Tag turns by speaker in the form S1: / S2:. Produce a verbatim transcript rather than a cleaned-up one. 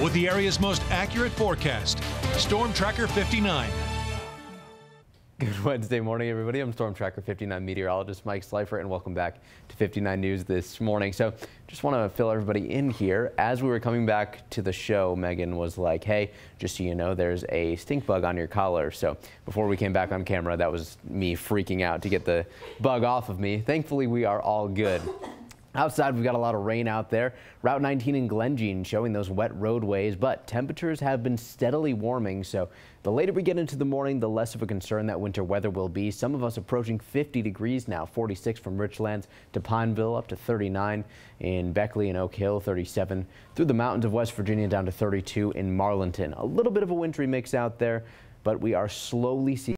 S1: with the area's most accurate forecast. Storm Tracker fifty-nine.
S2: Good Wednesday morning, everybody. I'm Storm Tracker fifty-nine meteorologist Mike Slifer, and welcome back to fifty-nine News this morning. So just want to fill everybody in here. As we were coming back to the show, Megan was like, hey, just so you know, there's a stink bug on your collar. So before we came back on camera, that was me freaking out to get the bug off of me. Thankfully, we are all good. Outside, we've got a lot of rain out there. Route nineteen in Glenjean showing those wet roadways, but temperatures have been steadily warming. So the later we get into the morning, the less of a concern that winter weather will be. Some of us approaching fifty degrees now, forty-six from Richlands to Pineville, up to thirty-nine in Beckley and Oak Hill, thirty-seven through the mountains of West Virginia down to thirty-two in Marlinton. A little bit of a wintry mix out there, but we are slowly seeing